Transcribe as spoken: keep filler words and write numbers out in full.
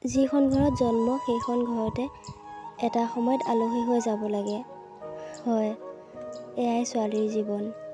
যিখন ঘৰত জন্ম সেইখন ঘৰতে এটা সময়ত আলহী হৈ যাব লাগে। হয়, এয়াই ছোৱালীৰ জীৱন।